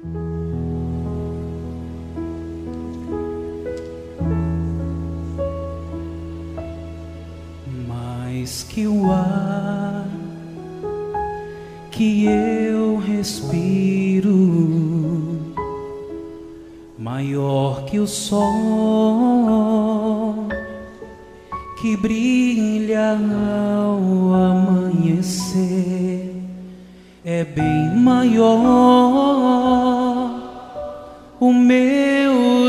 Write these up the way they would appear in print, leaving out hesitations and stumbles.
Mais que o ar que eu respiro, maior que o sol que brilha ao amanhecer, é bem maior o meu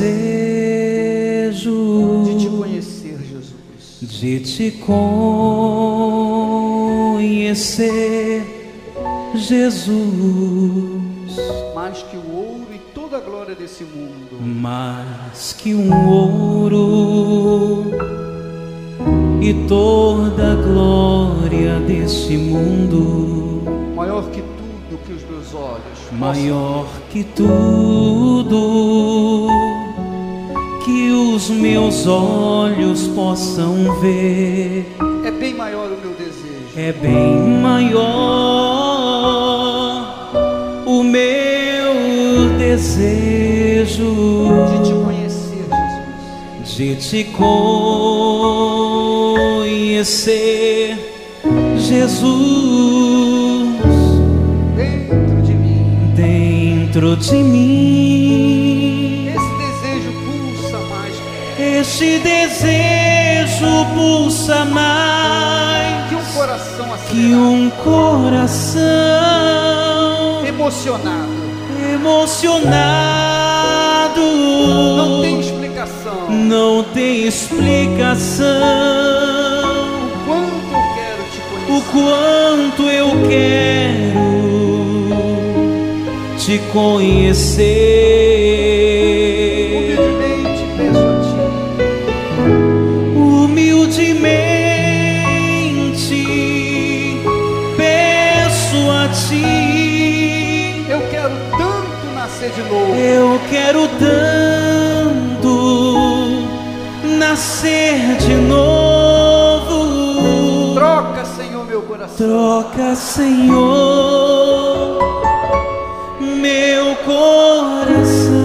desejo de te conhecer, Jesus, de te conhecer, Jesus. mais que o ouro e toda a glória desse mundo, Mais que um ouro e toda a glória deste mundo, maior que tudo que os meus olhos maior que tudo que os meus olhos possam ver, é bem maior o meu desejo, é bem maior o meu desejo de te conhecer, Jesus, de te conhecer, Jesus, dentro de mim. dentro de mim. Esse desejo pulsa mais Este desejo pulsa mais que um coração que acelerado, um coração emocionado. Não tem explicação. Não tem explicação. O quanto eu quero te conhecer. Humildemente peço a ti. Humildemente peço a ti. Eu quero tanto nascer de novo. Eu quero tanto nascer de novo. Troca, Senhor, meu coração. Troca, Senhor, meu coração,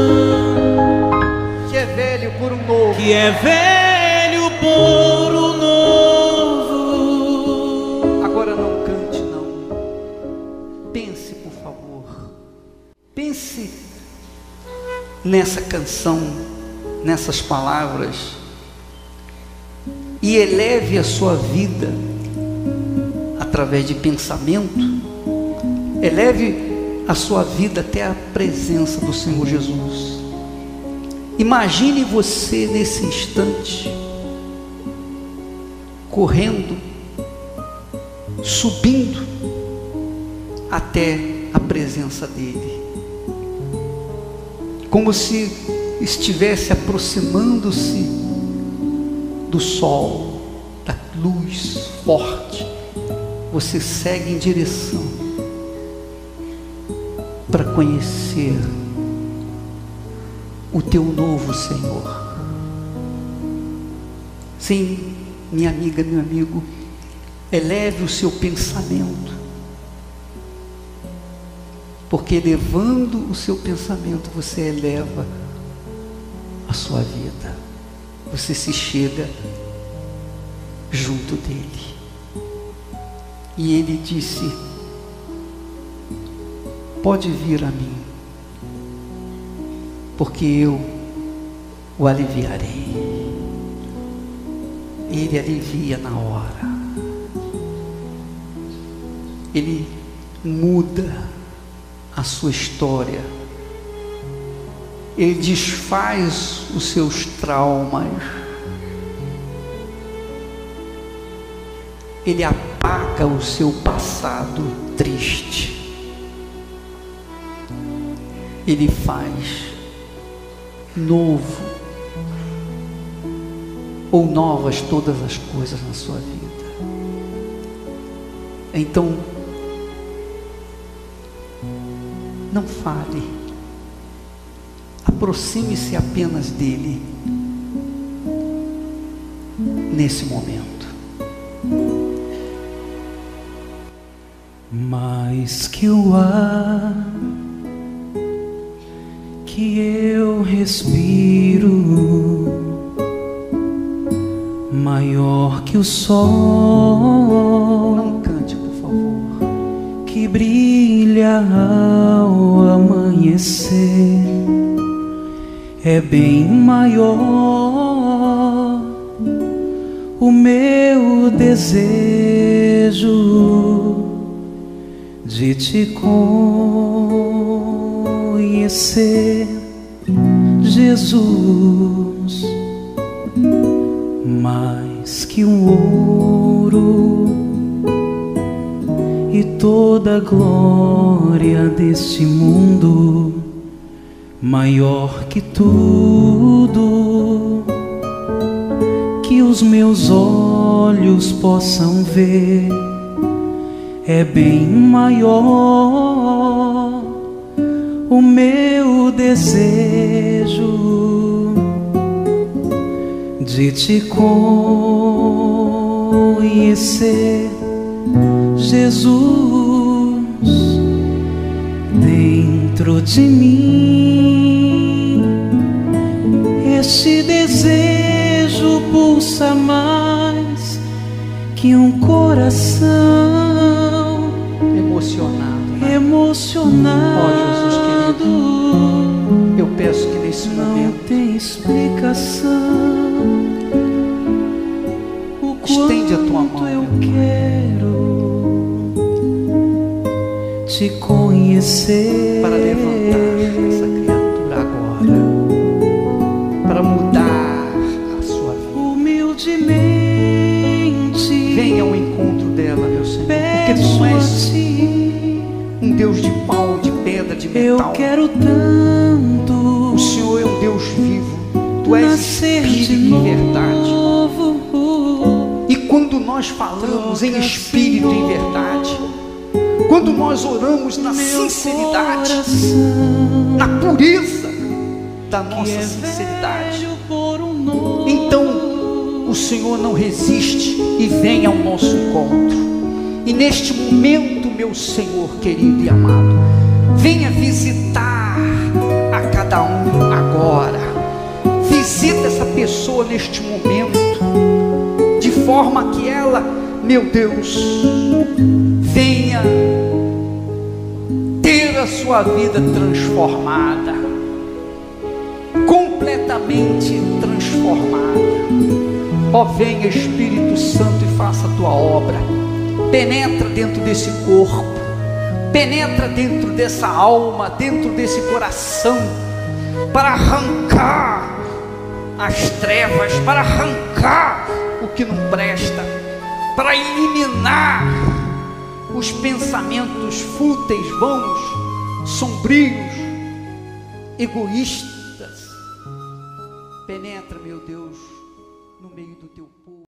que é velho por um novo. que é velho por um novo. Agora não cante, não. Pense, por favor. Pense nessa canção, nessas palavras, e eleve a sua vida através de pensamento. Eleve a sua vida até a presença do Senhor Jesus. Imagine você nesse instante correndo, subindo até a presença dele, como se estivesse aproximando-se do sol, da luz forte. Você segue em direção para conhecer o teu novo Senhor. Sim, minha amiga, meu amigo, eleve o seu pensamento, porque elevando o seu pensamento você eleva a sua vida, você se chega junto dele. E ele disse: pode vir a mim, porque eu o aliviarei. Ele alivia na hora. Ele muda a sua história. Ele desfaz os seus traumas. Ele apaga o seu passado triste. Ele faz novo ou novas todas as coisas na sua vida. Então, não fale, aproxime-se apenas dele nesse momento. Mais que o ar que eu respiro, maior que o sol. Não cante, por favor. Que brilha ao amanhecer, é bem maior o meu desejo de te conhecer, Jesus, mais que um ouro e toda a glória deste mundo, maior que tudo que os meus olhos possam ver, é bem maior o meu desejo de te conhecer, Jesus, dentro de mim. Este desejo pulsa mais que um coração emocionado. Ó Jesus querido, eu peço que nesse não momento tem explicação o estende a tua quanto mão, eu meu Pai. quero te conhecer, Para levantar essa criatura agora, para mudar a sua vida. humildemente. Venha ao encontro dela, meu Senhor, porque tu Peço não a és ti, um Deus de pau, de pedra, de eu metal. quero tanto O Senhor é um Deus vivo, tu és nascer de espírito em verdade. novo. E quando nós falamos em espírito e em verdade, quando nós oramos na sinceridade, na pureza da nossa sinceridade, então o Senhor não resiste e vem ao nosso encontro. E neste momento, meu Senhor querido e amado, venha visitar a cada um agora. Visita essa pessoa neste momento, de forma que ela, meu Deus, venha ter a sua vida transformada, completamente transformada. Ó, venha Espírito Santo e faça a tua obra. Penetra dentro desse corpo, penetra dentro dessa alma, dentro desse coração, para arrancar as trevas, para arrancar o que não presta, para eliminar os pensamentos fúteis, vãos, sombrios, egoístas. Penetra, meu Deus, no meio do teu povo.